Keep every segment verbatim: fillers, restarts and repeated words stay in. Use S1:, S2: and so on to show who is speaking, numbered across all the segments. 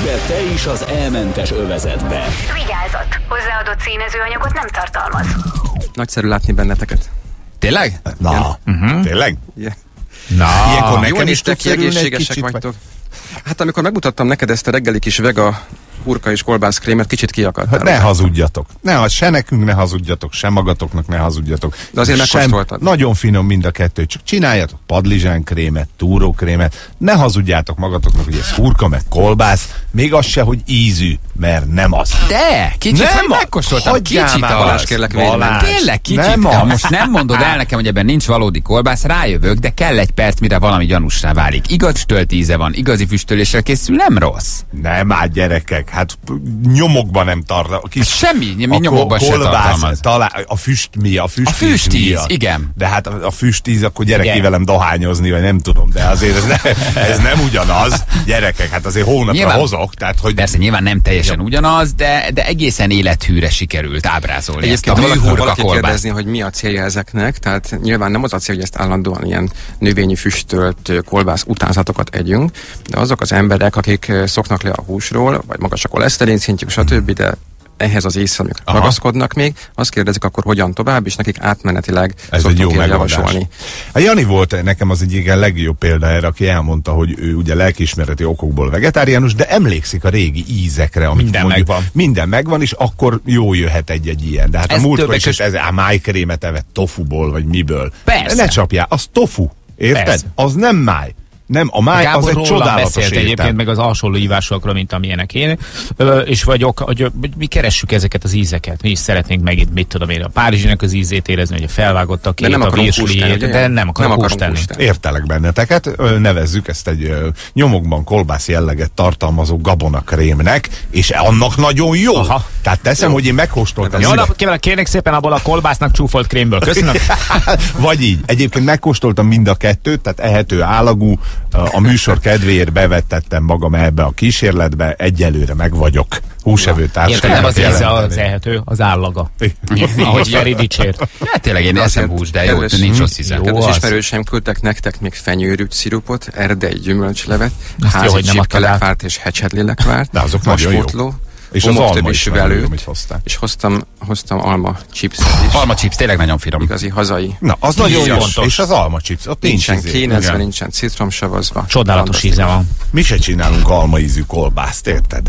S1: Lépj be te is az elmentes övezetbe.
S2: Vigyázat! Hozzáadott színezőanyagot nem tartalmaz.
S3: Nagyszerű látni benneteket.
S4: Tényleg?
S5: Na, uh-huh. Tényleg?
S3: Yeah.
S5: Na,
S3: ilyenkor
S5: nekem
S3: jól
S5: is
S3: néztek ki, egészségesek vagytok. Hát amikor megmutattam neked ezt a reggeli kis vega hurka és kolbászkrémet, kicsit kiakadtál.
S5: Hát ne hazudjatok. Ne, se nekünk ne hazudjatok, se magatoknak ne hazudjatok.
S3: De azért megkóstoltad.
S5: Nagyon finom mind a kettő, csak csináljatok padlizsánkrémet, túrókrémet, ne hazudjátok magatoknak, hogy ez hurka meg kolbász, még az se, hogy ízű, mert nem az.
S4: De, kicsit,
S5: nem
S4: hogy megkóstoltam, kicsit
S3: Balázs, kérlek,
S5: Balázs,
S4: Tényleg kicsit,
S5: nem
S4: ha
S5: az.
S4: most nem mondod el nekem, hogy ebben nincs valódi kolbász, rájövök, de kell egy perc, mire valami gyanúsá válik. Igaz füstölt íze van, igazi füstöléssel készül, nem rossz.
S5: Nem át gyerekek, hát nyomokban nem tartalmaz. Kis,
S4: Semmi, mi nyomokban se tartalmaz.
S5: Talán, a füst mi? A füstíz,
S4: A füstíz,
S5: miatt.
S4: igen.
S5: De hát a, a füstíz, akkor gyerek
S4: Igen.
S5: ki velem dohányozni, vagy nem tudom, de azért ez, ne, ez nem ugyanaz. Gyerekek, hát azért hónapra
S4: Nyilván-
S5: hozok, tehát hogy...
S4: Persze nyilván nem teljesen ugyanaz, de, de egészen élethűre sikerült ábrázolni ezt a
S3: Egyébként valaki,
S4: műhurka
S3: valaki
S4: kolbászt.
S3: kérdezni, hogy mi a célja ezeknek, tehát nyilván nem az a cél, hogy ezt állandóan ilyen növényi füstölt ö, kolbász utánzatokat együnk, de azok az emberek, akik ö, szoknak le a húsról, vagy magas a koleszterin szintjük, stb., de ehhez az észre ragaszkodnak még, azt kérdezik akkor hogyan tovább, és nekik átmenetileg
S5: Ez egy jó
S3: szoktunk
S5: megoldás.
S3: javasolni.
S5: A Jani volt nekem az egyik igen legjobb példa erre, aki elmondta, hogy ő ugye lelkiismereti okokból vegetáriánus, de emlékszik a régi ízekre, amit
S6: Minden
S5: mondjuk,
S6: megvan.
S5: Minden megvan, és akkor jó jöhet egy-egy ilyen. De hát
S4: Ez
S5: a múltkor
S4: többek
S5: is ez,
S4: között-
S5: ez a májkrémet evett tofuból, vagy miből.
S4: Persze.
S5: Ne csapjál, az tofu, érted?
S6: Persze.
S5: Az nem máj. Nem, a máj az
S6: Gábor
S5: egy
S6: rólam
S5: csodálatos
S6: beszélt
S5: étel.
S6: egyébként meg az hasonló ívásokról, mint amilyenek én, Ö, és vagyok, hogy mi keressük ezeket az ízeket, mi is szeretnénk megint, mit tudom én, a párizsinek az ízét érezni, hogy a felvágottak
S3: De nem
S6: a
S3: akarunk húst tenni,
S6: vésliét,
S3: ugye?
S6: de nem akarunk
S3: Nem
S6: húst
S3: akarunk
S6: tenni.
S3: húst tenni.
S5: Értelek benneteket, ö, nevezzük ezt egy ö, nyomokban kolbász jelleget tartalmazó gabonakrémnek, és annak nagyon jó.
S6: Aha.
S5: Tehát teszem,
S3: Jó.
S5: hogy én megkóstoltam.
S6: Jó
S5: mind a-
S6: nap, kívánok, kérnék szépen abból a kolbásznak csúfolt krémből. Köszönöm.
S5: Vagy így. Egyébként megkóstoltam mind a kettőt, tehát ehető állagú, a műsor kedvéért bevettettem magam ebbe a kísérletbe, egyelőre meg vagyok. Húsevő
S6: Érted, nem
S5: társadalmat
S6: az íze az
S5: jelenteni.
S6: ehető, az állaga. Ahogy Feri dicsért.
S4: Hát tényleg én eszem hús, de jó,
S3: kedves-
S4: nincs rossz íze.
S6: Jó.
S3: Kedves
S6: az.
S3: ismerőseim küldtek nektek még fenyőrült szirupot, erdei gyümölcslevet,
S6: Azt jó,
S3: házi
S6: hogy nem adtad át.
S3: csipkelekvárt és hecsedlilekvárt,
S5: De azok nagyon jók.
S3: vaspotló,
S5: És az
S3: homoktöbb
S5: alma
S3: és
S5: is nagyon jó,
S3: süvelőt,
S5: amit hoztál.
S3: és hoztam, hoztam alma chipset is.
S4: Alma chips, tényleg nagyon finom.
S3: Igazi hazai.
S5: Na, az nagyon jó.
S6: fontos.
S5: És az alma chips, ott nincs
S3: Nincsen
S5: izé.
S3: kénezve,
S5: Igen.
S3: nincsen citromsavazva.
S6: Csodálatos íze van.
S5: Mi se csinálunk almaízű kolbászt, érted?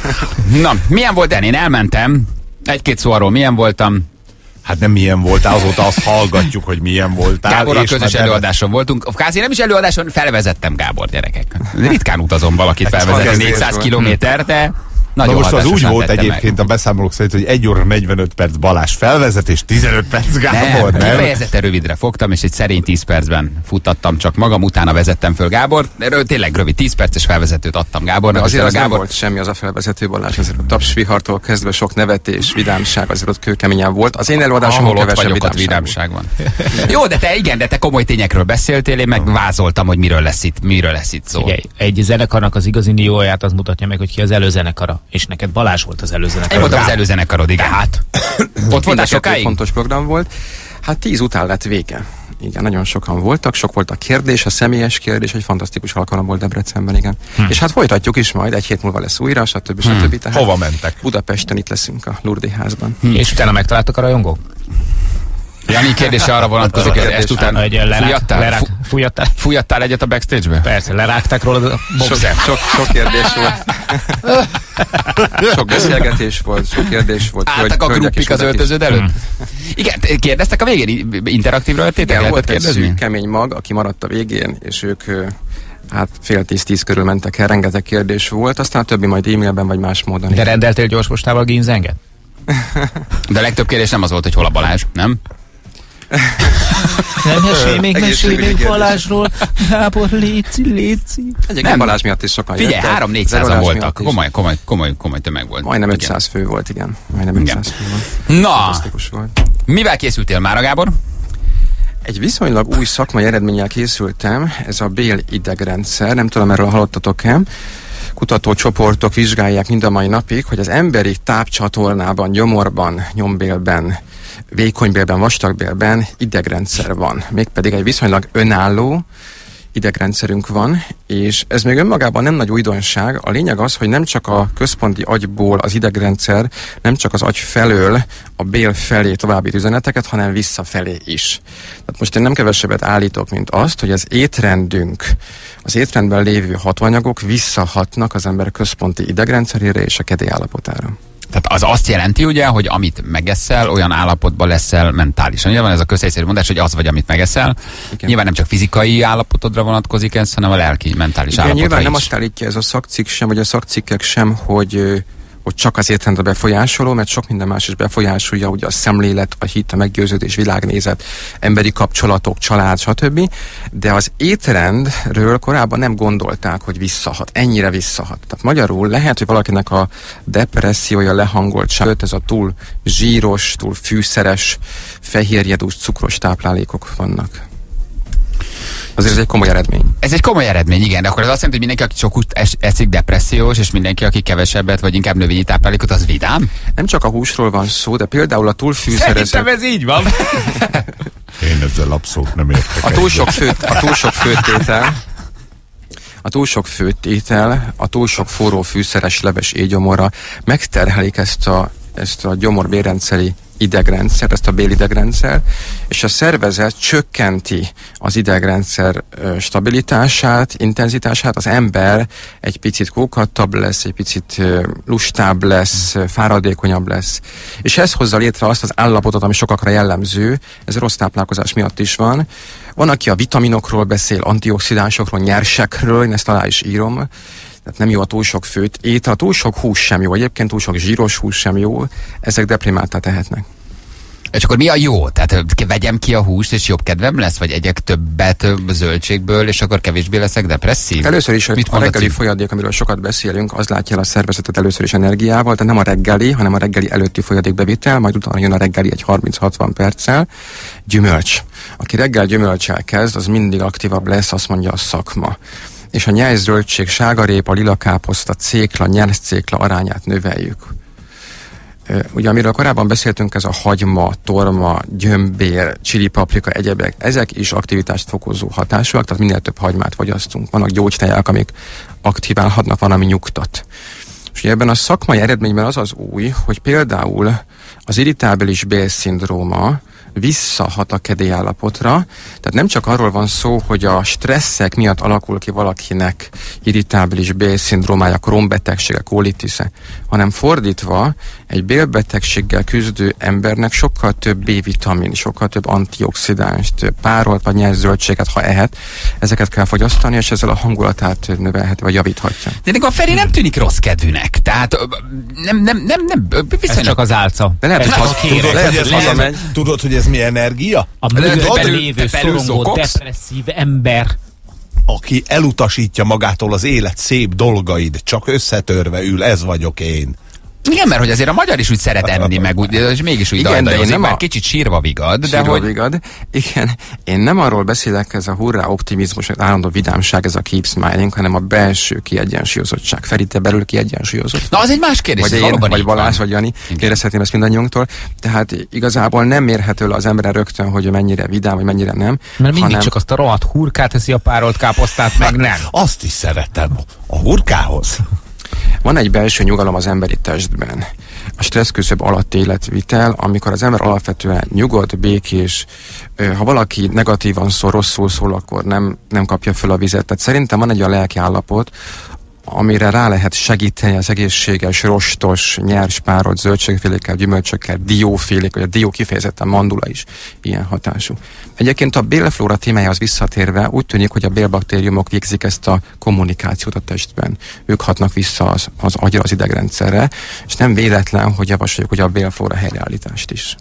S4: Na, milyen volt, Dan? Én elmentem. Egy-két szó arról milyen voltam.
S5: Hát nem milyen voltál, azóta azt hallgatjuk, hogy milyen voltál.
S4: Gáborral
S5: és
S4: közös
S5: már
S4: előadáson voltunk. Kázi nem is előadáson, felvezettem Gábor, gyerekek. Ritkán utazom valakit felvezetni
S3: kezdés
S4: négyszáz
S3: volt.
S4: kilométer, de
S5: Na
S4: nagyon
S5: most az úgy
S4: hatásosan
S5: volt
S4: tettem
S5: egyébként
S4: meg.
S5: a beszámolók szerint, hogy egy óra negyvenöt perc Balázs felvezet, és tizenöt perc Gábor,
S4: Nem,
S5: nem?
S4: kifejezetten rövidre fogtam, és egy szerény tíz percben futtattam csak magam, utána vezettem föl Gábor. Erről tényleg rövid tíz perces felvezetőt adtam Gábornak.
S3: De azért
S4: aztán
S3: az
S4: a
S3: nem
S4: Gábor...
S3: volt semmi az a felvezető Balázs, azért a tapsvihartól kezdve sok nevetés, vidámság, azért ott kőkeményen volt. Az én előadásomon
S4: Ahol ott
S3: kevesebb
S4: vagyok, ott
S3: vidámság,
S4: vidámság van. Jó, de te igen, de te komoly tényekről beszéltél, én meg vázoltam, hogy miről lesz itt, miről lesz itt szó.
S6: Figyelj, egy zenekarnak az igazi nióját az mutatja meg, hogy ki az előzenekara. És neked Balázs volt az előzenekara.
S4: Én voltam az előzenekarod, igen.
S6: Tehát.
S4: Ott voltál
S3: Mind a kettő
S4: sokáig?
S3: fontos program volt. Hát tíz után lett vége. Igen, nagyon sokan voltak, sok volt a kérdés, a személyes kérdés, egy fantasztikus alkalom volt Debrecenben, igen. Hm. És hát folytatjuk is majd, egy hét múlva lesz újra, stb. Hm. stb. Tehát
S5: Hova mentek?
S3: Budapesten itt leszünk a Lourdes házban.
S6: Hm. És utána megtaláltak a rajongók?
S4: Jani kérdése arra vonatkozik, hogy ezt után
S6: Hogy lerák,
S4: fújattál?
S6: lerák,
S4: Fu-
S6: fújattál?
S4: Fújattál egyet a backstage-be?
S6: Persze, lerágták rólad a
S3: Sok,
S6: boxer.
S3: sok, sok kérdés volt. Sok beszélgetés volt, sok kérdés volt.
S4: Álltak a
S3: hölgyek és
S4: gruppik az
S3: urak is.
S4: öltöződ előtt? Igen, kérdeztek a végén? Interaktívra lettétek?
S3: Igen,
S4: Lehetett
S3: volt egy
S4: kérdezni?
S3: szűk, kemény mag, aki maradt a végén, és ők ö, hát fél tíz-tíz körül mentek el, rengeteg kérdés volt, aztán a többi majd e-mailben vagy más módon.
S6: De rendeltél gyorspostával ginzenget?
S4: De a legtöbb kérdés nem az volt, hogy hol a Balázs, nem?
S6: Nem mesélj még, mesélj
S3: Egészségügyi
S6: még
S3: kérdés.
S6: Balázsról. Gábor, léci, léci.
S3: Egyébként
S4: Nem.
S3: Balázs miatt is sokan
S4: Figyelj,
S3: jöttek.
S4: három-négyszázan
S3: Zerolás
S4: voltak.
S3: miatt is.
S4: Komoly, komoly, komoly, komoly tömeg volt.
S3: Majdnem
S4: Igen.
S3: ötszáz fő volt, igen. Majdnem
S4: Igen.
S3: ötszáz fő volt.
S4: Na,
S3: Fantasztikus volt.
S4: mivel készültél már, Gábor?
S3: Egy viszonylag új szakmai eredménnyel készültem, ez a bél-idegrendszer, nem tudom, erről hallottatok-e. Kutatócsoportok vizsgálják mind a mai napig, hogy az emberi tápcsatornában, gyomorban, nyombélben, vékonybélben, vastagbélben idegrendszer van. Mégpedig egy viszonylag önálló, idegrendszerünk van, és ez még önmagában nem nagy újdonság. A lényeg az, hogy nem csak a központi agyból az idegrendszer, nem csak az agy felől a bél felé további üzeneteket, hanem visszafelé is. Tehát most én nem kevesebbet állítok, mint azt, hogy az étrendünk, az étrendben lévő hatóanyagok visszahatnak az ember központi idegrendszerére és a kedély állapotára.
S4: Tehát az azt jelenti ugye, hogy amit megeszel, olyan állapotban leszel mentálisan. Nyilván ez a közhelyszerű mondás, hogy az vagy, amit megeszel. Igen. Nyilván nem csak fizikai állapotodra vonatkozik ez, hanem a lelki, mentális
S3: Igen,
S4: állapotra
S3: nyilván
S4: is.
S3: nem azt állítja ez a szakcikk sem, vagy a szakcikkek sem, hogy, hogy csak az étrendre befolyásoló, mert sok minden más is befolyásolja, ugye a szemlélet, a hit, a meggyőződés, világnézet, emberi kapcsolatok, család, stb. De az étrendről korábban nem gondolták, hogy visszahat, ennyire visszahat. Tehát magyarul lehet, hogy valakinek a depressziója, lehangoltság, ez a túl zsíros, túl fűszeres, fehérjedús, cukros táplálékok vannak. Azért ez egy komoly eredmény.
S4: Ez egy komoly eredmény, igen, de akkor az azt jelenti, hogy mindenki, aki csak húst es- eszik, depressziós, és mindenki, aki kevesebbet, vagy inkább növényi táplálékot, az vidám?
S3: Nem csak a húsról van szó, de például a túlfűszerezett...
S4: Szerintem ez így van.
S5: Én ezzel abszolút nem értek.
S3: A túl sok főt, a túl sok főtétel, a túl sok főtétel, a túl sok forró fűszeres leves éjgyomorra megterhelik ezt a, ezt a gyomor-bélrendszeri idegrendszer, ezt a bélidegrendszer, és a szervezet csökkenti az idegrendszer stabilitását, intenzitását, az ember egy picit kókadtabb lesz, egy picit lustább lesz, fáradékonyabb lesz. És ez hozza létre azt az állapotot, ami sokakra jellemző, ez rossz táplálkozás miatt is van. Van, aki a vitaminokról beszél, antioxidánsokról, nyersekről, én ezt alá is írom. Tehát nem jó a túl sok főt étel, a túl sok hús sem jó, egyébként túl sok zsíros hús sem jó, ezek deprimáltá tehetnek.
S4: És akkor mi a jó? Tehát vegyem ki a húst, és jobb kedvem lesz? Vagy egyek többet zöldségből, és akkor kevésbé leszek depresszív?
S3: Először is
S4: Mit
S3: a reggeli folyadék, amiről sokat beszélünk, az látja el a szervezetet először is energiával, tehát nem a reggeli, hanem a reggeli előtti folyadékbevitel, majd utána jön a reggeli egy harminc-hatvan perccel. Gyümölcs. Aki reggel gyümölccsel kezd, az mindig aktívabb lesz, azt mondja a szakma. És a nyers zöldség, sárgarépa, lilakáposzta, cékla, nyerszcékla arányát növeljük. Ugye, amiről korábban beszéltünk, ez a hagyma, torma, gyömbér, csili paprika, egyebek, ezek is aktivitást fokozó hatásúak, tehát minél több hagymát fogyasztunk. Vannak gyógytejek, amik aktiválhatnak, van, ami nyugtat. És ugye ebben a szakmai eredményben az az új, hogy például az irritábilis bélszindróma visszahat a kedélyállapotra. Tehát nem csak arról van szó, hogy a stresszek miatt alakul ki valakinek irritábilis bélszindrómája, Crohn-betegsége, kolitisze, hanem fordítva egy bélbetegséggel küzdő embernek sokkal több B-vitamin, sokkal több antioxidánst, párolt vagy nyers zöldséget, ha ehet, ezeket kell fogyasztani, és ezzel a hangulatát növelheti, vagy javíthatja.
S4: De a Feri nem tűnik rossz kedvűnek. Tehát nem, nem, nem, nem,
S6: viszonylag... Ez csak az álca.
S3: De lehet, hogy az,
S5: tudod,
S3: lehet,
S5: hogy ez
S3: hogy
S5: hazamegy. Tudod, hogy ez mi energia?
S6: A mögöttben lévő szorongó, depresszív ember,
S5: aki elutasítja magától az élet szép dolgaid, csak összetörve ül, ez vagyok én.
S4: Igen, mert hogy azért a magyar is úgy szeret enni, meg úgy, és mégis úgy
S3: igen, de én nem
S4: már
S3: a...
S4: kicsit sírva vigad, de
S3: sírva
S4: hogy...
S3: vigad. Igen, én nem arról beszélek, ez a hurrá optimizmus, az állandó vidámság, ez a keep smiling, hanem a belső kiegyensúlyozottság. Feri, te belül kiegyensúlyozott?
S4: Na, az egy más kérdés.
S3: Vagy én, vagy Balázs, vagy Jani, kérdezhetném ezt mindannyiunktól. Tehát igazából nem mérhető le az emberre rögtön, hogy mennyire vidám, vagy mennyire nem.
S6: Mert mindig
S3: hanem...
S6: csak azt a rohadt hurkát eszi, a párolt káposztát, meg nem.
S5: Azt is szeretem. A hurkához.
S3: Van egy belső nyugalom az emberi testben. A stressz küszöb alatt életvitel, amikor az ember alapvetően nyugodt, békés, ha valaki negatívan szól, rosszul szól, akkor nem, nem kapja föl a vizet. Tehát szerintem van egy olyan lelki állapot, amire rá lehet segíteni az egészséges, rostos, nyers párolt zöldségfélékkel, gyümölcsökkel, diófélék, vagy a dió kifejezetten mandula is ilyen hatású. Egyébként a bélflóra témájához visszatérve úgy tűnik, hogy a bélbaktériumok végzik ezt a kommunikációt a testben. Ők hatnak vissza az, az agyra, az idegrendszerre, és nem véletlen, hogy javasoljuk, hogy a bélflóra helyreállítást is.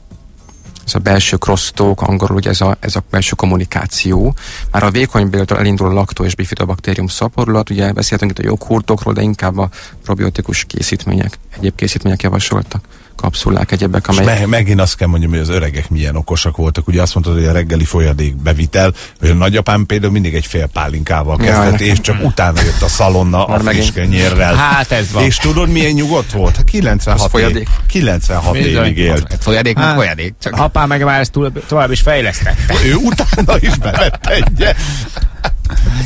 S3: Ez a belső crosstalk, angolul ugye ez a, ez a belső kommunikáció. Már a vékony béltől elindul a laktó- és bifidobakterium szaporulat, ugye beszéltünk itt a joghurtokról, de inkább a probiotikus készítmények, egyéb készítmények javasoltak, kapszulák, egyebek, amelyek...
S5: Me- megint azt kell mondjam, hogy az öregek milyen okosak voltak. Ugye azt mondtad, hogy a reggeli folyadék bevitel, hogy a nagyapám például mindig egy fél pálinkával kezdett, és csak utána jött a szalonna a friss kenyérrel.
S6: Hát ez van.
S5: És tudod, milyen nyugodt volt? kilencvenhat, év, kilencvenhat évig élt.
S4: Folyadék, meg folyadék.
S6: Csak... Apám meg már ezt túl, tovább is fejlesztette.
S5: Ő utána is bevett egyet.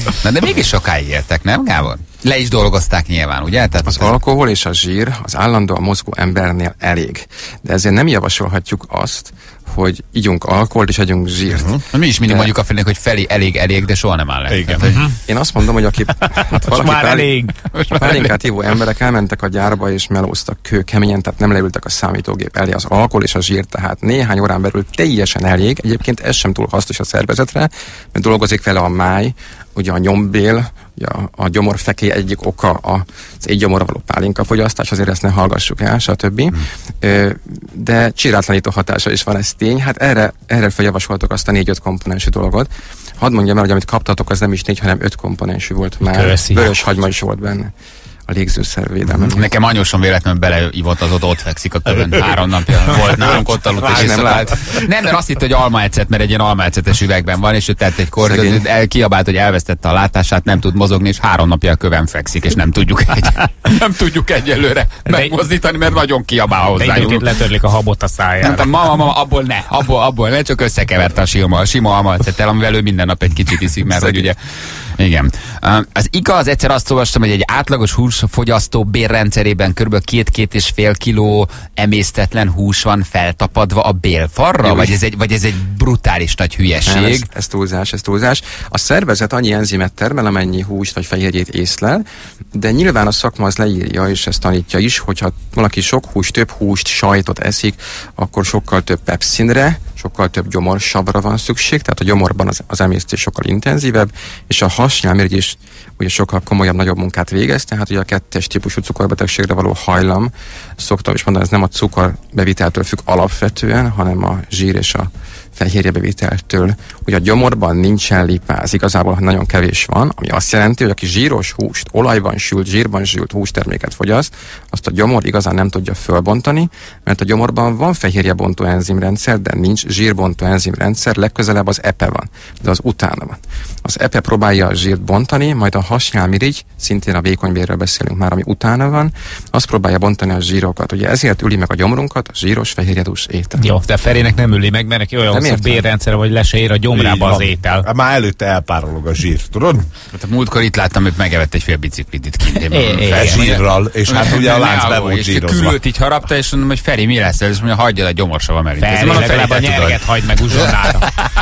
S4: Na de mégis sokáig éltek, nem Gábor? Le is dolgozták nyilván, ugye? Tehát
S3: az alkohol és a zsír az állandóan mozgó embernél elég. De ezért nem javasolhatjuk azt, hogy ígyunk alkoholt és együnk zsírt.
S4: Uh-huh. Mi is mindig de... mondjuk a félnek, hogy felé elég, elég, de soha nem áll le.
S5: Igen.
S4: Tehát,
S3: hogy... Én azt mondom, hogy aki hát valaki
S6: már elég.
S3: pálinkát hívó emberek elmentek a gyárba és melóztak kőkeményen, tehát nem leültek a számítógép elé. Az alkohol és a zsír, tehát néhány órán belül teljesen elég. Egyébként ez sem túl hasznos a szervezetre, mert dolgozik vele a máj, ugye a nyombél, ugye a, a gyomorfekély egyik oka az étgyomorra való pálinkafogyasztás, azért ezt ne hallgassuk el, stb. Hmm. De csirátlanító hatása is van, ez tény. Hát erre, erre feljavasoltok azt a négy-öt komponensű dolgot. Hadd mondjam el, hogy amit kaptatok, az nem is négy, hanem öt komponensű volt már.
S6: Köszi.
S3: Vörös hagyma is volt benne. A légzőszervédelme.
S4: Mm-hmm. Nekem anyósom véletlenül beleívott, az ott, ott fekszik a kövön. Három napja volt nálunk, ott aludt és nem lát. Nem, mert azt hitt, hogy almaecet, mert egy ilyen almaecetes üvegben van, és ő tett egy kort, el, kiabált, hogy elvesztette a látását, nem tud mozogni, és három napja a köven fekszik, és nem tudjuk egy, nem tudjuk egyelőre megmozdítani, mert nagyon kiabál hozzá.
S6: De letörlik a habot a szájára.
S4: Nem, mama, mama, abból ne, abból, abból ne, csak összekeverte a sima, a sima almaecettel, amivel ő minden nap egy kicsit iszik, mert hogy ugye igen. Az igaz, egyszer azt olvastam, hogy egy átlagos húsfogyasztó bélrendszerében kb. két-két és fél kiló emésztetlen hús van feltapadva a bélfarra? Jó, vagy, ez egy, vagy ez egy brutális nagy hülyeség?
S3: Nem, ez, ez túlzás, ez túlzás. A szervezet annyi enzimet termel, amennyi húst vagy fehérjét észlel, de nyilván a szakma az leírja, és ezt tanítja is, hogyha valaki sok húst, több húst, sajtot eszik, akkor sokkal több pepszinre, sokkal több gyomorsavra van szükség, tehát a gyomorban az, az emésztés sokkal intenzívebb, és a hasnyálmirigy ugye sokkal komolyabb, nagyobb munkát végez, tehát ugye a kettes típusú cukorbetegségre való hajlam, szoktam is mondani, ez nem a cukorbeviteltől függ alapvetően, hanem a zsír és a fehérjebeviteltől. Ugye a gyomorban nincsen lipáz, igazából nagyon kevés van, ami azt jelenti, hogy aki zsíros húst, olajban sült, zsírban sült hústerméket fogyaszt, azt a gyomor igazán nem tudja fölbontani, mert a gyomorban van fehérjebontó enzimrendszer, de nincs zsírbontó enzimrendszer, legközelebb az epe van, de az utána van. Az epe próbálja a zsírt bontani, majd a hasnyálmirigy, szintén a vékonybélről beszélünk már, ami utána van, azt próbálja bontani a zsírokat. Ugye ezért üli meg a gyomrunkat a zsíros fehérjedús étel.
S6: Jó, de Ferének nem üli meg, mert neki olyan hosszú bélrendszer, hogy le se ér a gyomrába az étel.
S5: Már előtte elpárolog a zsír, tudod?
S4: Hát a múltkor itt láttam, hogy megevett egy fél biciklit itt kint.
S5: Zsírral, és hát ugye a lánc be volt zsírozva.
S4: És külőt így harapta, és mondom, hogy Feri, mi lesz ez? És mondja, hagyjad a gyomorsavam elé.
S6: Feri, legalább a nyerget hagyd meg uzsonnára.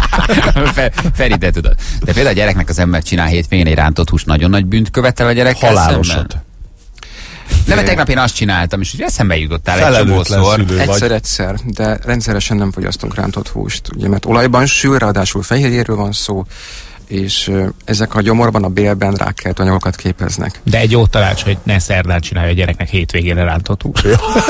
S4: Feri, te tudod. De például a gyereknek az ember csinál hétvégén egy rántott húst, nagyon nagy bűnt követel a gyerekkel szemben.
S5: Halálosat.
S4: Nem, mert tegnap én azt csináltam, és ugye eszembe jutottál egy csomószor.
S3: Egyszer-egyszer, de rendszeresen nem fogyasztunk rántott húst, ugye, mert olajban sül, ráadásul fehérjéről van szó, és uh, ezek a gyomorban, a bélben rákkeltő anyagokat képeznek.
S6: De egy jó tanács, hogy ne szerdán csinálja a gyereknek hétvégére rántott húst.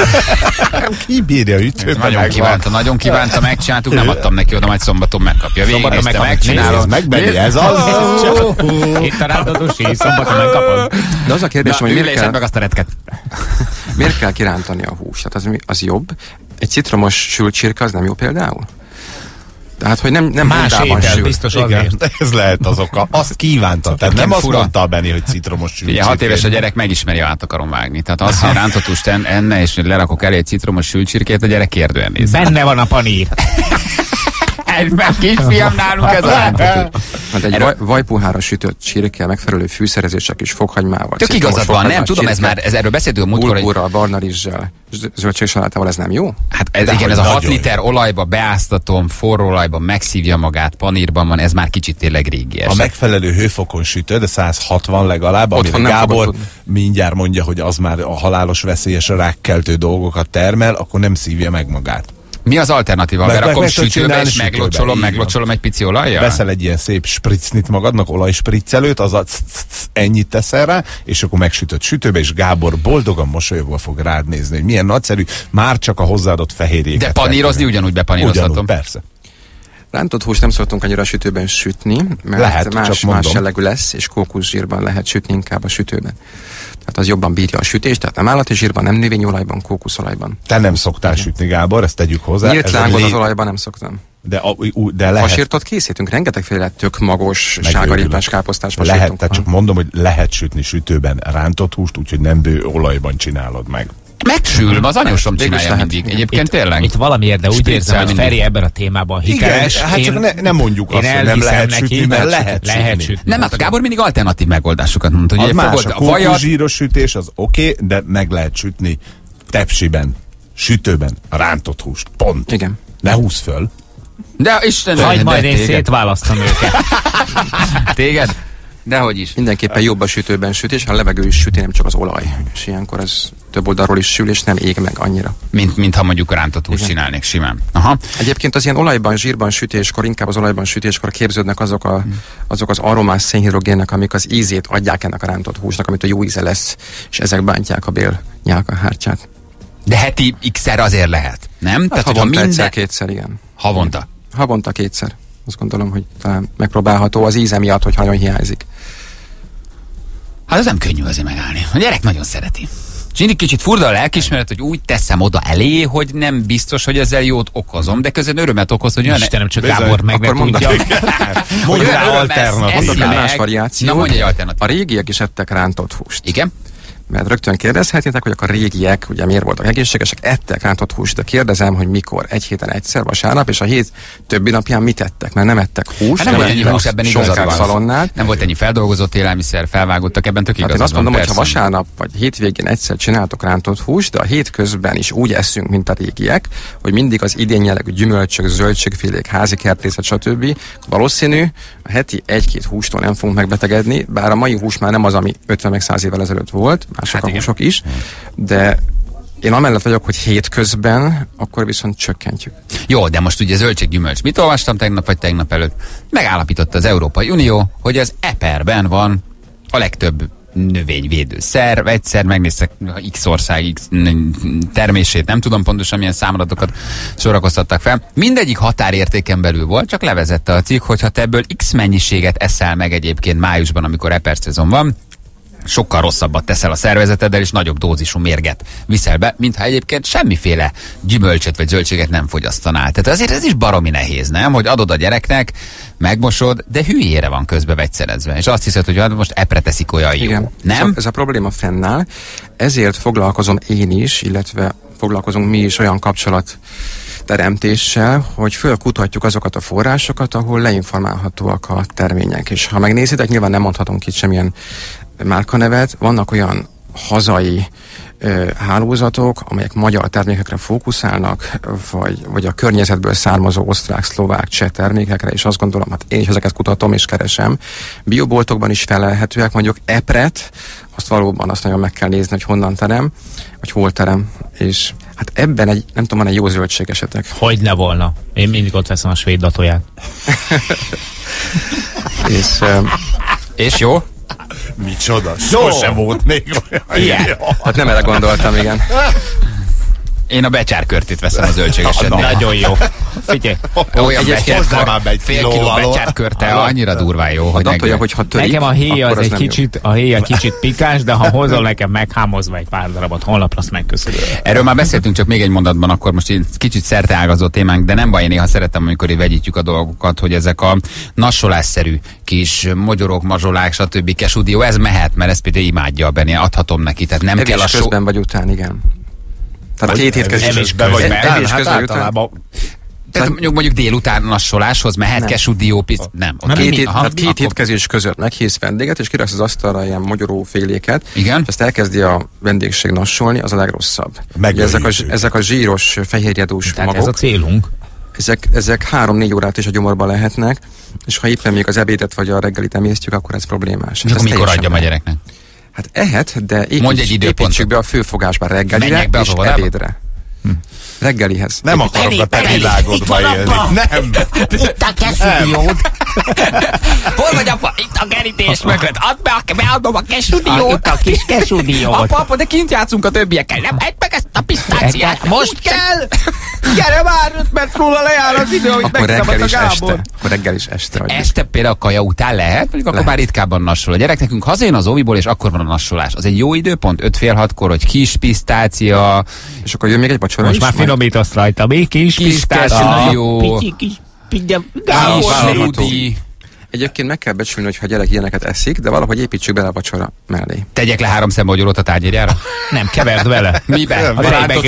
S5: Ki bírja ütőt?
S4: Nagyon kívánta, nagyon kívánta, megcsináltuk, nem adtam neki oda, majd szombaton megkapja. Végignézte, megcsinálom.
S5: Megbeni, ez az.
S6: Itt a rántott hús, szombaton megkapod.
S3: De az a kérdésem, hogy miért kell,
S4: meg azt a retket.
S3: miért kell kirántani a húst? Tehát az, az jobb. Egy citromos sült csirke, az nem jó például? Tehát, hogy nem, nem
S6: más étel, biztos azért.
S5: Ez lehet az oka. Azt kívánta. Tehát nem azt mondta a Benni, hogy citromos sült.
S4: Ugye hat éves a gyerek megismeri, át akarom vágni. Tehát azt, hogy rántott húst enne, és lerakok elé egy citromos sült csirkét, a gyerek kérdően néz.
S6: Benne van a panír.
S4: Egy kisfiam nálunk ez a rántott.
S3: Hát egy vaj, vajpuhára sütött csirke, megfelelő fűszerezések és fokhagymával.
S4: Tök igazad van, nem tudom, ez már, ez erről beszéltünk a múltkor.
S3: Bulgurral, barna rizssel, zöldségsalátával, ez nem jó?
S4: Hát ez, igen, ez a hat liter olajba beáztatom, forró olajba megszívja magát, panírban van, ez már kicsit tényleg régi eset.
S5: A megfelelő hőfokon sütő, de száz hatvan legalább, amire Gábor mindjárt mondja, hogy az már a halálos veszélyes rákkeltő dolgokat termel, akkor nem szívja meg magát.
S4: Mi az alternatíva? Meg, Berakom meg sütőbe, és meglocsolom, meglocsolom egy pici olajjal?
S5: Veszel egy ilyen szép spritznyt magadnak, olajspriccelőt, az a ennyit teszel rá, és akkor megsütött sütőbe, és Gábor boldogan mosolyogva fog rád nézni, hogy milyen nagyszerű, már csak a hozzáadott fehérjéket.
S4: De panírozni ugyanúgy bepanírozhatom.
S5: Ugyanúgy, persze.
S3: Rántott húst nem szoktunk annyira a sütőben sütni, mert
S5: lehet,
S3: más, más jellegű lesz, és kókuszsírban lehet sütni inkább a sütőben. Tehát az jobban bírja a sütést, tehát nem állati zsírban, nem növényolajban, kókuszolajban.
S5: Te nem szoktál igen. sütni, Gábor, ezt tegyük hozzá.
S3: Nyílt lángon az olajban nem szoktam.
S5: De, a, de lehet.
S3: Fasírtot készítünk, rengetegféle tök magos, sárgarítás, káposztás
S5: fasírtunk lehet, tehát csak mondom, hogy lehet sütni sütőben rántott húst, úgyhogy nem bő olajban csinálod meg.
S4: Megsül, az anyósom csinálja mindig. Egyébként
S6: itt,
S4: tényleg.
S6: Itt valamiért, de úgy érzem, hogy
S4: mindig.
S6: Feri ebben a témában hiteles.
S5: Igen, hát
S6: én,
S5: csak ne, ne mondjuk azt, hogy nem lehet
S6: neki,
S5: sütni, mert lehet,
S6: lehet
S5: sütni.
S6: sütni.
S4: Nem, hát a Gábor mindig alternatív megoldásokat mondta.
S5: Az
S4: Hogy
S5: más,
S4: fogod
S5: a
S4: a vajat,
S5: kókuszsíros sütés az oké, okay, de meg lehet sütni tepsiben, sütőben, a rántott húst. Pont.
S3: Igen.
S5: Ne húzz föl.
S4: de Istenem,
S6: Hagyd
S4: de
S6: majd én
S4: téged.
S6: szétválasztom őket.
S4: Téged? Dehogy is.
S3: Mindenképpen jobb a sütőben sütés, ha a levegő is süti, nem csak az olaj. És ilyenkor ez több oldalról is sül, és nem ég meg annyira.
S4: Mint, mint ha mondjuk rántott húst csinálnék simán. Aha.
S3: Egyébként az ilyen olajban, zsírban sütéskor, inkább az olajban sütéskor képződnek azok, a, azok az aromás szénhidrogének, amik az ízét adják ennek a rántott húsnak, amit a jó íze lesz, és ezek bántják a bél nyálkahártyát.
S4: De heti x-szer azért lehet, nem?
S3: Hát
S4: Tehát, hogyha
S3: havonta
S4: minden...
S3: egyszer, kétszer, igen.
S4: Havonta.
S3: Havonta kétszer. Azt gondolom, hogy talán megpróbálható az íze miatt, hogyha nagyon hiányzik.
S4: Hát ez nem könnyű azért megállni. A gyerek nagyon szereti. És mindig kicsit furda a lelkismeret, hogy úgy teszem oda elé, hogy nem biztos, hogy ezzel jót okozom, de közben örömet okoz, hogy olyan...
S6: Istenem, csak
S5: Bizony.
S6: Gábor meg ne
S3: Akkor mondom.
S6: tudja.
S5: Mondj
S4: olyan
S5: rá
S4: öröm
S5: alternatív.
S4: eszi
S3: Mondok egy
S4: meg.
S3: más variációt.
S4: Na, mondj egy alternatívát.
S3: A régiek is ettek rántott húst.
S4: Igen?
S3: Mert rögtön kérdezhetnétek, hogy akkor a régiek ugye miért voltak egészségesek, ettek rántott húst, de kérdezem, hogy mikor, egy héten egyszer, vasárnap, és a hét többi napján mit ettek, mert nem ettek húst,
S4: Hát nem volt ennyi
S3: ettek
S4: hús, ebben igazad
S3: sonkák
S4: van.
S3: szalonnát.
S4: Nem volt ennyi feldolgozott élelmiszer, felvágottak, ebben tök
S3: Hát
S4: igazad
S3: én azt
S4: van,
S3: mondom, hogy ha
S4: persze.
S3: vasárnap vagy hétvégén egyszer csináltok rántott húst, de a hétközben is úgy eszünk, mint a régiek, hogy mindig az idén jellegű gyümölcsök, zöldségfélék, házi kertészet, stb. Valószínű, a heti egy-két hústól nem fogunk megbetegedni, bár a mai hús már nem az, ami ötven meg száz évvel ezelőtt volt, mások
S4: Hát
S3: a
S4: igen.
S3: húsok is, de én amellett vagyok, hogy hétközben, akkor viszont csökkentjük.
S4: Jó, de most ugye zöldséggyümölcs. Mit olvastam tegnap vagy tegnap előtt? Megállapította az Európai Unió, hogy az eperben van a legtöbb növényvédőszer. Egyszer megnéztek X ország X termését, nem tudom pontosan milyen számadatokat sorakoztattak fel. Mindegyik határértéken belül volt, csak levezette a cikk, hogy ha te ebből X mennyiséget eszel meg egyébként májusban, amikor eperszezon van, sokkal rosszabbat teszel a szervezeteddel, és nagyobb dózisú mérget viszel be, mintha egyébként semmiféle gyümölcsöt vagy zöldséget nem fogyasztanál. Tehát azért ez is baromi nehéz, nem? Hogy adod a gyereknek, megmosod, de hülyére van közbe vegyszerezve. És azt hiszed, hogy hát most epre teszik olyan jó.
S3: Igen.
S4: Nem?
S3: Ez a, ez a probléma fennáll, ezért foglalkozom én is, illetve foglalkozunk mi is olyan kapcsolat teremtéssel, hogy fölkutatjuk azokat a forrásokat, ahol leinformálhatóak a termények. És ha megnézitek, nyilván nem mondhatunk itt semmilyen márkanevet, vannak olyan hazai ö, hálózatok, amelyek magyar termékekre fókuszálnak, vagy, vagy a környezetből származó osztrák, szlovák, cseh termékekre, és azt gondolom, hát én is ezeket kutatom és keresem. Bioboltokban is felelhetőek, mondjuk epret, azt valóban azt nagyon meg kell nézni, hogy honnan terem, vagy hol terem, és hát ebben egy, nem tudom, van egy jó zöldség esetek.
S6: Hogy ne volna. Én mindig ott veszem a svéd datóját.
S3: és, ö,
S4: És jó?
S5: Micsoda, sose volt még olyan.
S6: Ilyen.
S3: hát nem erre gondoltam, igen.
S4: Én a becsárkörtét veszem a zöldségesednél.
S6: Nagyon jó. Figyelj.
S4: Olyan
S5: Egyébként hozzá
S4: becsár,
S5: már be egy
S4: fél
S5: kiló
S4: kiló
S5: alól.
S4: becsárkörte, annyira durván jó, hogy
S3: Attól,
S4: nekem-
S3: hogyha törik,
S6: Nekem a héja
S3: akkor
S6: az egy
S3: nem jó.
S6: kicsit, a héja kicsit pikáns, de ha hozol nekem meghámozva egy pár darabot holnapra, azt megköszönöm.
S4: Erről már beszéltünk, csak még egy mondatban, akkor most így kicsit szerteágazó témánk, de nem baj, én néha szeretem, amikor így vegyítjük a dolgokat, hogy ezek a nassolásszerű kis mogyorok, mazsolák, stb. Kesudió, ez mehet, mert ezt például imádja a Benni, adhatom neki, tehát nem
S3: Evés
S4: kell a so...
S3: közben vagy után, igen. Tehát két hét közben.
S6: evés
S5: Be vagy
S6: közben.
S5: után,
S3: Evés
S5: hát
S3: közben után.
S5: általában
S4: Tehát mondjuk, mondjuk délután nassoláshoz mehet
S3: Nem.
S4: kesudió, pisz... nem. Ott
S3: Két,
S4: mi-
S3: hét,
S4: aha,
S3: hát két
S4: akkor-
S3: étkezés között meghívsz vendéget, és kiraksz az asztalra ilyen mogyoróféléket,
S4: Igen.
S3: és ezt elkezdi a vendégség nassolni, az a legrosszabb.
S5: Megöljük
S3: Ugye ezek, a,
S5: őket.
S3: ezek a zsíros, fehérjedús
S6: Tehát
S3: magok,
S6: ez a célunk.
S3: ezek, ezek három-négy órát is a gyomorban lehetnek, és ha éppen még az ebédet vagy a reggelit emésztjük, akkor ez problémás.
S4: És
S3: Hát
S4: akkor
S3: ez
S4: mikor
S3: teljesen
S4: adjam a
S3: lehet.
S4: gyereknek?
S3: Hát ehet, de
S4: Mondj egy
S3: építs,
S4: időpontot.
S3: építsük be a főfogásba reggelire
S4: Menjek be az
S3: és
S4: óvodába?
S3: ebédre. Reggelihez.
S5: nem akarok a te világodba élni. Nem.
S6: Itt a kesudiót.
S4: Hol vagy apa? Itt a kerítés mögött. Add be, a- beadom a kesudiót.
S6: Itt a kis kesudiót.
S4: Apa, apa, de kint játszunk a többiekkel. Nem, edd meg ezt a pisztáciát.
S6: Most
S4: kell. Gyere már, öt perc múlva lejár az idő, hogy
S3: Akkor
S4: megszabad
S3: reggel
S4: a
S3: is
S4: Gábor.
S3: este. Akkor reggel is este. adjuk.
S4: Este például a kaja után lehet, mondjuk akkor
S3: Lehet.
S4: már ritkábban nassol. A gyerek nekünk hazajön az óviból, és akkor van a nassolás. Az egy jó időpont, öt fél hatkor, hogy kis pisztácia,
S3: És akkor jön még egy vacsora
S6: Most
S3: is.
S6: már
S3: majd-
S6: finomítasz rajta. Még kis
S4: Kis
S6: pisztácia.
S4: kesudió.
S6: Picsi kis. Picsi.
S4: kis
S3: vállalható.
S4: ludi.
S3: Egyébként meg kell becsülni, hogy ha a gyerek ilyeneket eszik, de valahogy építsük bele a vacsora mellé.
S4: Tegyek le három szembogyolót a tárgyérjára?
S6: Nem, keverd vele.
S4: Miben?
S6: A rántott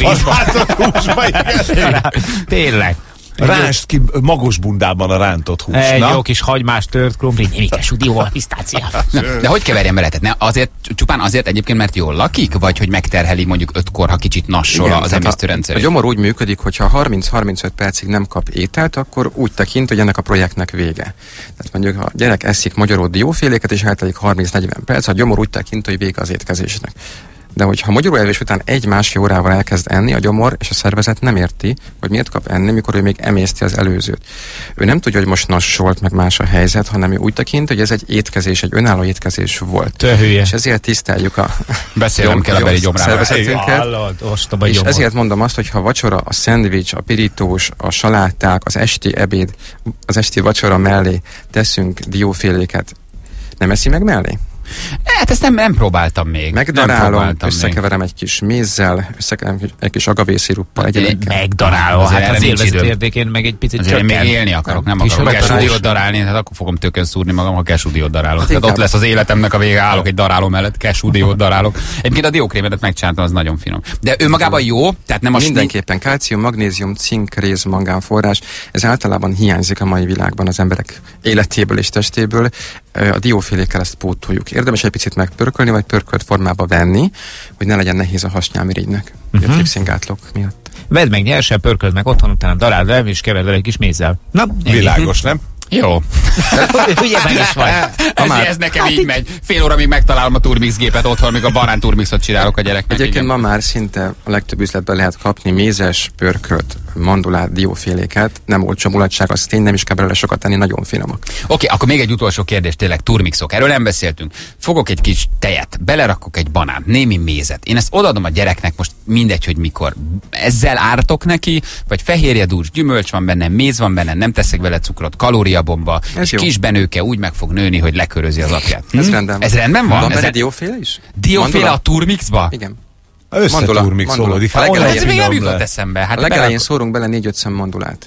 S5: húsba, igen.
S6: Tényleg.
S5: Ránst ki magos bundában a rántott hús.
S6: Egy
S5: na?
S6: jó kis hagymás, tört krumpli, némikes udióval, pisztáciával.
S4: De hogy keverjem bele? Tehát ne, azért, csupán azért egyébként, mert jól lakik, vagy hogy megterheli mondjuk ötkor, ha kicsit nassol
S3: Igen,
S4: az
S3: tehát
S4: emésztőrendszer?
S3: A, a gyomor úgy működik, hogy ha harminc-harmincöt percig nem kap ételt, akkor úgy tekint, hogy ennek a projektnek vége. Tehát mondjuk, ha a gyerek eszik magyaró dióféléket, és eltelik harminc-negyven perc, a gyomor úgy tekint, hogy vége az étkezésnek. De hogyha magyaróevés után egy-másfél órával elkezd enni, a gyomor és a szervezet nem érti, hogy miért kap enni, mikor ő még emészti az előzőt. Ő nem tudja, hogy most nassolt, meg más a helyzet, hanem ő úgy tekint, hogy ez egy étkezés, egy önálló étkezés volt.
S6: Töhülye.
S3: És ezért tiszteljük a
S4: Beszélnem kell a beli gyomrával.
S3: szervezetünket. És
S6: gyomor.
S3: ezért mondom azt, hogy ha a vacsora, a szendvics, a pirítós, a saláták, az esti ebéd, az esti vacsora mellé teszünk dióféléket, nem eszi meg mellé?
S4: Hát ezt nem, nem próbáltam még.
S3: Megdarálom, összekeverem még. Egy kis mézzel, összekeverem egy kis agavésziruppal, egyébként.
S6: Megdarálom, hát az élvezet érdekén meg egy picit
S4: csökken. Még élni akarok, nem akarok kesúdiót darálni, hát akkor fogom tökön szúrni magam, ha kesúdiót darálok. Tehát ott lesz az életemnek a vége, állok egy daráló mellett, kesúdiót darálok. Egyébként a diókrémedet megcsináltam, az nagyon finom. De ő magában jó, tehát nem a
S3: mindenképpen kálcium, magnézium, cink, réz, mangán forrás. Ez általában hiányzik a mai világban az emberek életéből és testéből. A diófélékkel ezt pótoljuk. Érdemes egy picit megpörkölni, vagy pörkölt formába venni, hogy ne legyen nehéz a hasnyálmirigynek. Uh-huh. A tripszingátlók miatt.
S6: Vedd meg nyersen, pörköld meg otthon, utána daráld el, és keverd el egy kis mézzel. Na,
S5: világos, nem?
S4: Jó.
S6: Ugye meg is vagy.
S4: Ez, már... ez nekem így megy. Fél óra még megtalálom a Turmix gépet otthon, még a banán Turmixot csinálok a gyereknek.
S3: Egyébként ma már szinte a legtöbb üzletben lehet kapni mézes, pörkölt, mandulát, dióféléket. Nem olcsó mulatság, azt tény, nem is kell belőle sokat tenni, nagyon finomak.
S4: Oké, okay, akkor még egy utolsó kérdés, tényleg Turmixok. Erről nem beszéltünk. Fogok egy kis tejet, belerakok egy banánt, némi mézet. Én ezt odaadom a gyereknek, most mindegy, hogy mikor. Ezzel ártok neki, vagy fehérje dús, gyümölcs van benne, méz van benne, nem teszek vele cukrot, kalóriabomba, és kisbenőke úgy meg fog nőni, hogy lekörözi az apját.
S3: Ez hm? rendben van.
S4: Ez rendben van?
S3: Van
S4: benne
S3: dióféle is?
S4: Dióféle a Turmixba?
S3: Igen.
S5: Összeturmixolódik.
S4: Ez még nem jutott eszembe. Hát
S3: a legelején szórunk bele négy-öt szem mandulát.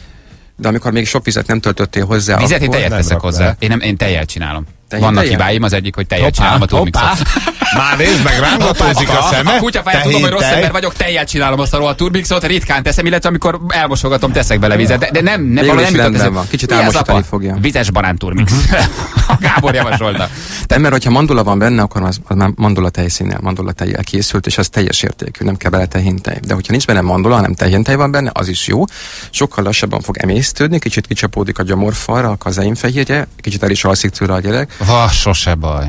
S3: De amikor még sok vizet nem töltöttél hozzá,
S4: vizet én tejet teszek hozzá. Én, nem, én tejjel csinálom. Tejjel? Vannak hibáim, az egyik, hogy tejjel csinálom a Turmixot.
S5: Már nézd meg, rángatózik a szeme.
S4: A kutyafáját tudom, hogy rossz ember vagyok, tejjel csinálom azt a Turmixot, ritkán teszem, illetve amikor elmosogatom, teszek bele vizet. De, de nem, nem, valami nem jutott eszembe.
S3: Kicsit elmosítani fogja.
S4: Vizes banán Turmix. A Gábor javasolta.
S3: De mert hogyha mandula van benne, akkor az, az már mandula tejszínnel, mandula tejjel készült, és az teljes értékű, nem kell bele tehintej. De hogyha nincs benne mandula, hanem tehintej van benne, az is jó. Sokkal lassabban fog emésztődni, kicsit kicsapódik a gyomorfalra, a kazein-fehérje, kicsit el is alszik tőle a gyerek.
S4: Va, sose baj.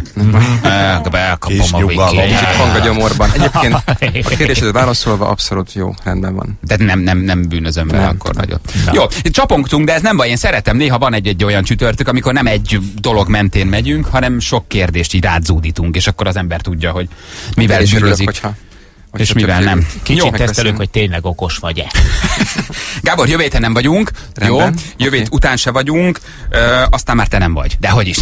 S4: Elkapom a végét.
S3: Kicsit hang a gyomorban. Egyébként a kérdésedre válaszolva abszolút jó, rendben van.
S4: De nem, nem, nem bűnözöm vele akkor nagyon. Jó, csapongtunk, de ez nem baj, én szeretem. Néha van egy-egy olyan csütörtök, amikor nem egy dolog mentén megyünk, hanem sok kérdést így rádzúdítunk, és akkor az ember tudja, hogy mivel is bűnözik. Hogyha, hogyha és mivel nem.
S6: Kicsit tesztelünk, hogy tényleg okos vagy-e.
S4: Gábor, jövő héten nem vagyunk,
S3: rendben,
S4: jó? Jövő okay. után se vagyunk, ö, aztán már te nem vagy. De hogy is?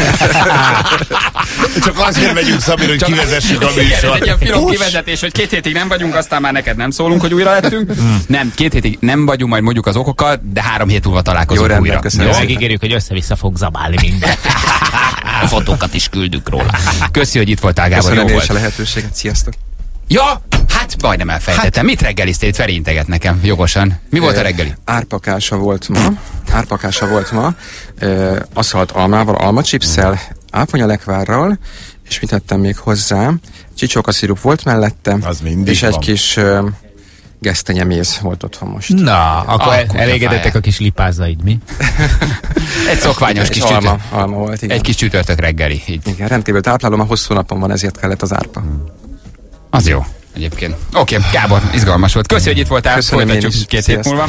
S5: Csak azért megyünk, Szabir, hogy kivezessük a műsor.
S4: Egy ilyen finom kivezetés, hogy két hétig nem vagyunk, aztán már neked nem szólunk, hogy újra lettünk. Nem, két hétig nem vagyunk, majd mondjuk az okokat, de három hét múlva találkozunk
S3: jó,
S4: újra.
S3: Jó,
S6: megígérjük, hogy össze-vissza fog zabálni minden.
S4: A fotókat is küldünk róla. Köszi, hogy itt voltál, Gábor.
S3: Köszönöm
S4: jó
S3: és a lehetőséget. Sziasztok.
S4: Ja, hát majdnem elfejtettem. Hát, mit reggeliztél? Itt Feri integet nekem, jogosan. Mi volt a reggeli?
S3: Árpakása volt ma. Árpakása volt ma. E, aszalt almával, almacsipsszel, áfonyalekvárral, és mit tettem még hozzá? Csicsókaszirup volt mellette.
S5: Az mindig
S3: és
S5: van.
S3: egy kis uh, gesztenyeméz volt otthon most.
S6: Na, akkor, akkor elégedettek a kis lipázaid, mi?
S4: Egy szokványos kis
S3: alma,
S4: csütörtök.
S3: alma volt, igen.
S4: Egy kis csütörtök reggeli. Így.
S3: Igen, rendkívül táplálom, a hosszú napon van, ezért kellett az árpa. Hmm.
S4: Az jó, egyébként. Oké, okay, Gábor, izgalmas volt. Köszi, hogy itt voltál.
S3: Köszönöm,
S4: folytatjuk két hét múlva.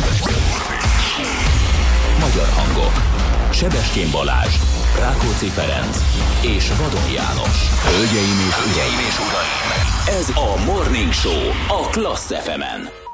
S1: Magyar hangok. Sebestyén Balázs, Rákóczi Ferenc és Vadon János. Hölgyeim és uraim, és uraim. Ez a Morning Show a Klassz ef emen.